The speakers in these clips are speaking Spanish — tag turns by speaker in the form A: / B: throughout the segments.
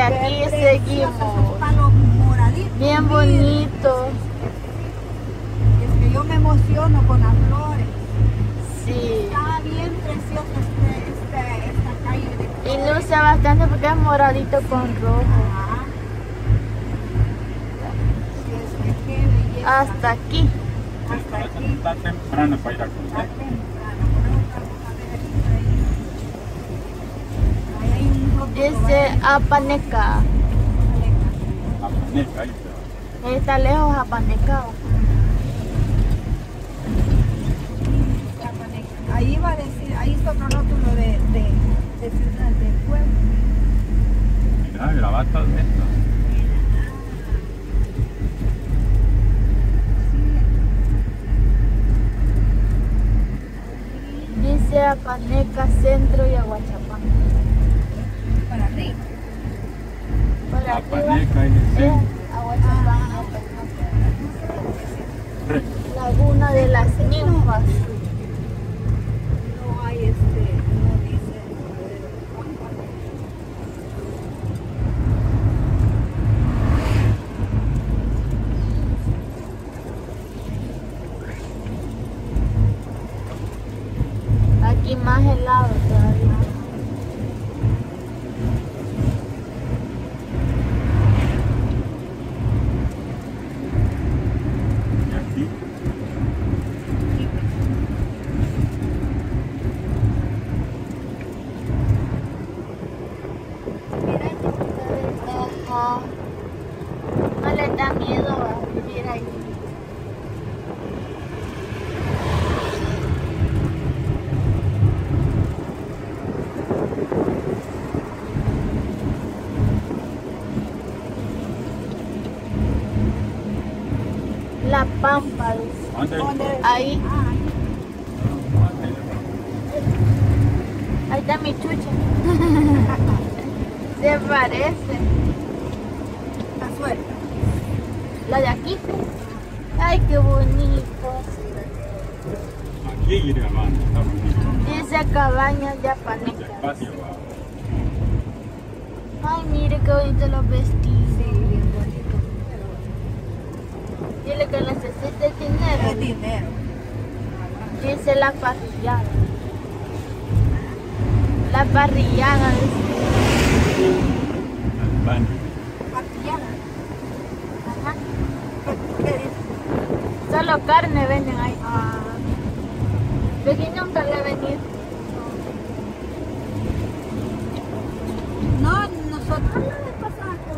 A: aquí
B: Qué
A: seguimos.
B: preciosos esos palos moraditos.
A: Bien
B: Mire.
A: bonito.
B: Es que yo me emociono con las flores.
A: Sí.
B: Está bien preciosa esta calle de
A: Y
B: flores.
A: luce bastante porque es moradito con rojo.
B: Ajá. Sí, es que qué belleza.
A: Hasta aquí.
B: Hasta aquí.
C: Está temprano para ir a
B: Está
C: comer.
B: temprano. Vamos a ver aquí por ahí. Ahí hay un rótulo,
A: Dice
B: vaya.
A: Apaneca.
C: A Paneca, ahí se va.
A: Está lejos Apaneca.
B: Ahí va a decir, ahí está otro rótulo de ciudad, de pueblo.
C: Mira, graba todo esto.
A: Dice Apaneca Centro y Aguachapán.
B: Para arriba.
A: Por
C: A
A: arriba.
C: Paneca, ahí se va.
A: Aguachapán. Laguna de las Ninfas.
B: No hay no dice.
A: Aquí más helado todavía.
C: Y aquí,
A: Ajá. No le da miedo a vivir ahí. La Pampa, dice.
C: ¿dónde?
A: Ahí,
B: Ah,
A: ahí está mi chucha. Se parece.
B: la suerte.
A: La de aquí. Ay, qué bonito.
C: Aquí ir grabando, está bonito.
A: Dice cabañas de Apaneca.
C: Despacio va.
A: Ay, mire qué bonito los vestidos.
B: Sí, bien bonito.
A: Dile que necesita
B: Es
A: dinero.
B: dinero.
A: Dice la parrillada. La parrillada. Dice.
C: Al baño.
B: Maquillada.
A: Ajá.
B: ¿Qué dice?
A: Solo carne venden ahí.
B: Ah,
A: De aquí nunca le he venido.
B: no, nosotros la vez pasada que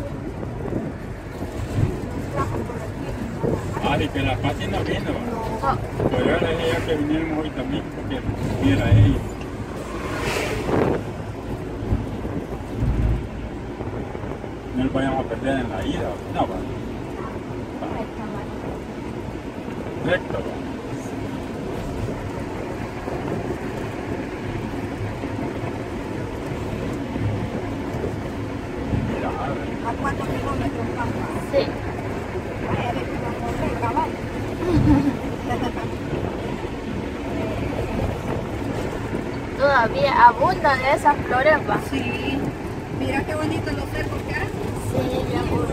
B: nos trajo por aquí.
C: Ah, y que la Pati no vino, ¿va?
A: No.
C: Pero yo le dije yo que viniéramos hoy también, porque viera ella. No nos vayamos a perder en la ida, no, va. Recto, va. Mira,
B: ¿A cuántos kilómetros pasa?
A: Sí.
B: Ay, a ver, vamos a ver, caballo.
A: Todavía abundan de esas flores, va.
B: Sí, mira qué bonito los cercos que hay.
A: Sí, mi amor.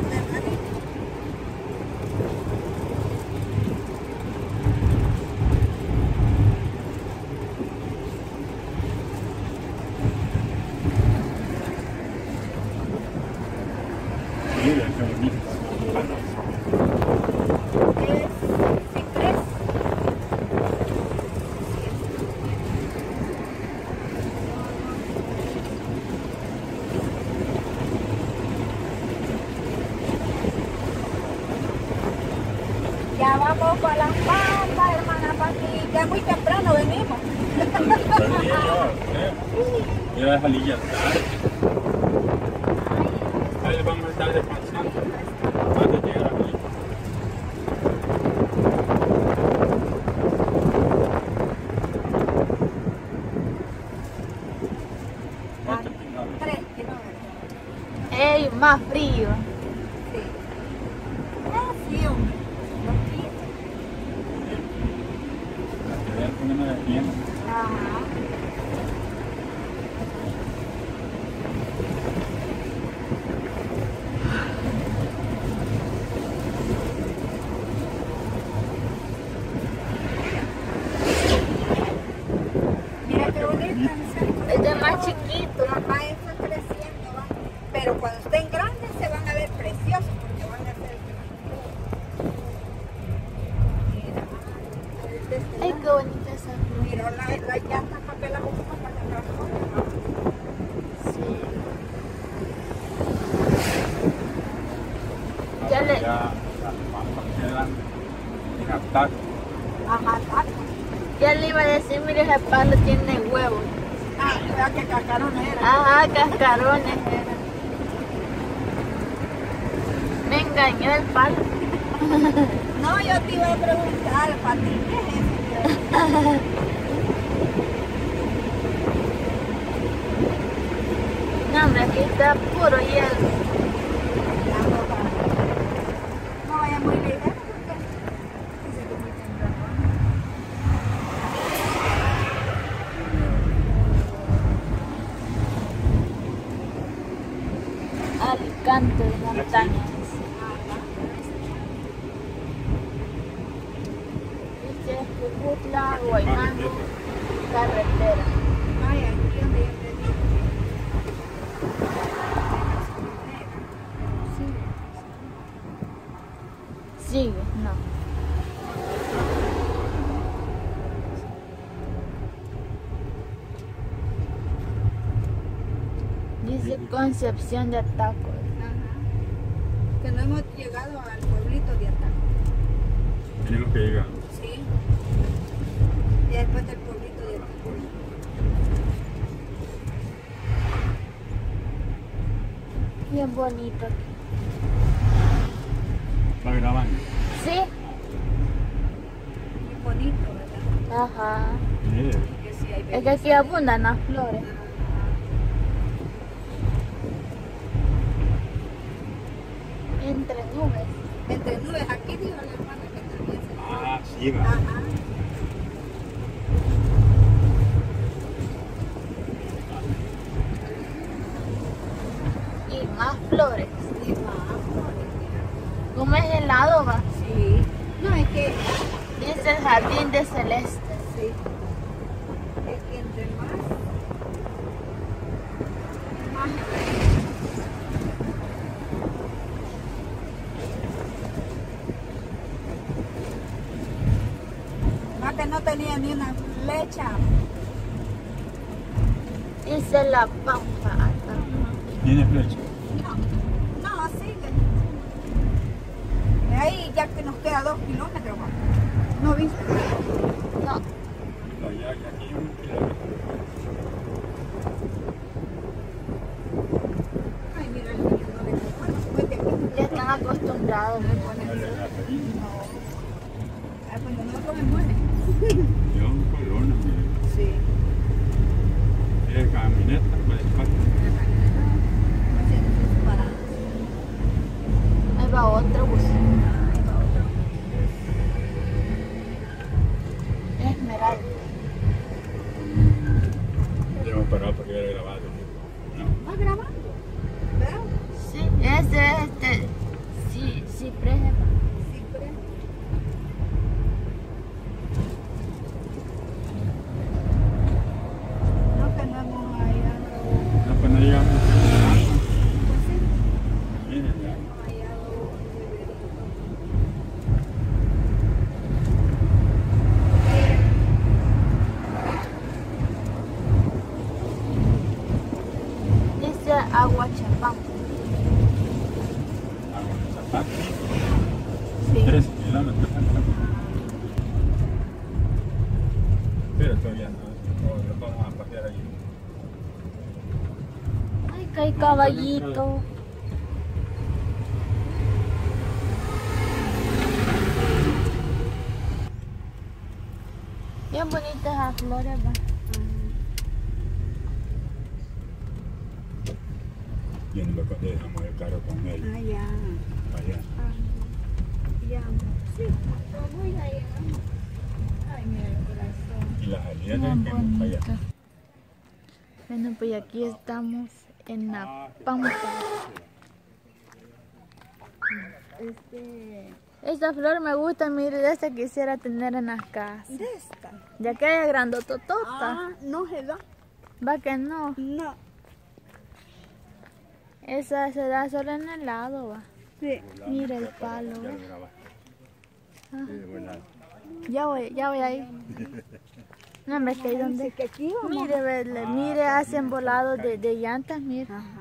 C: mira, qué bonito.
B: Es ciprés. Ya vamos para las Pampas, hermana Pati. Ya muy temprano venimos.
C: Perdí yo, Mira esa lilla tarde. Ahí vamos a estar descansando antes de llegar aquí. ¿Cuánto kilómetros?
B: 3 kilómetros.
A: Ey, más frío.
B: Sí. Ah, sí, hombre. Los pies.
C: La que vean poniendo de bien.
B: Ajá. Va eso creciendo, va. Pero cuando estén grandes se van a ver preciosos porque van a ser. Mira, de este
A: Ay,
B: lado.
A: qué bonita esa flor.
B: Mira, la llanta papel la ocupa para sacar fotos.
A: Sí.
C: Ya
A: Ya le-
C: las papas quedan en ataque.
B: Ajá, taco.
A: Ya le iba a decir, mire, ese palo tiene huevos.
B: Ah, vea que cascarones eran.
A: Ajá, cascarones eran. Me engañó el palo.
B: No, yo te iba a preguntar, para ti, ¿qué es eso?
A: No, hombre, aquí está puro hielo.
B: No vaya muy ligero porque dice que muy temprano.
A: Alicante de montañas. Dice Jujutla, Guaymango, carretera.
B: Ay, aquí donde yo te digo.
A: Sigue, no. Dice Concepción de Atacos.
B: Ajá. Que no hemos llegado al pueblito de Ataco.
C: Tenemos que llegar.
B: Sí. Y después del pueblito de Ataco.
A: Bien bonito aquí.
C: Va grabando.
A: Sí.
B: Muy bonito, ¿verdad?
A: Ajá.
C: Sí.
B: Que sí hay
A: Es que aquí abundan las flores. Entre nubes.
B: entre nubes, aquí dijo la hermana que también se
C: Ah, sí, va.
B: Ajá.
A: Y más flores.
B: Y más flores.
A: Como es helado, va.
B: Sí. No, es que,
A: Dice el jardín de celeste.
B: sí. Es que entre más. Más que no tenía ni una flecha.
A: Dice la pampa acá.
C: Tiene flecha.
B: No, no, sigue. De ahí ya que nos queda 2 kilómetros. ¿No viste?
A: No.
C: Allá, aquí un kilómetro.
B: Ay, mira, el niño no le bueno, pues de aquí.
A: Ya están acostumbrados.
B: Ah, cuando no me muere.
C: Yo un colón, mire.
B: Sí.
C: Tiene camioneta, puede estar.
B: Haciendo sus paradas.
A: Ahí va otro bus.
B: Ahí va otro.
A: Esmeralda.
C: Yo me paraba porque era grabado. No.
B: ¿Vas grabando? ¿Verdad?
A: Sí, ese es sí, ciprés.
B: Sí, pero. No, que no hemos hallado.
C: No, pues no llegamos.
B: Pues sí,
C: Miren, ya.
B: hemos hallado un riverito.
A: Dice Aguachapán.
C: Hago el zapato.
B: Sí.
C: 3 kilómetros. Pero todavía no. Lo vamos a pasear allí.
A: Ay, que hay caballito. Bien bonitas las flores, va.
C: Y en lo que dejamos el carro con él.
B: Ah, ya.
C: Allá.
B: Ya. Sí, voy a llegar. Ay, mira el corazón.
C: Y las aliadas
A: Bien
C: que hemos allá.
A: bonito. Bueno, pues aquí estamos en la pampa. Esta flor me gusta, mire, de esta quisiera tener en las casas.
B: De esta.
A: Ya que es grandototota.
B: Ah, no se da.
A: Va que no.
B: No.
A: Esa se da solo en el lado, va.
B: Sí.
A: Mira el palo.
C: Ya lo miraba. Sí, de buen lado.
A: Ya voy ahí. No me estoy donde.
B: Dice que aquí vamos.
A: Mire, mire, hacen volados de llantas, mire.
B: Ajá.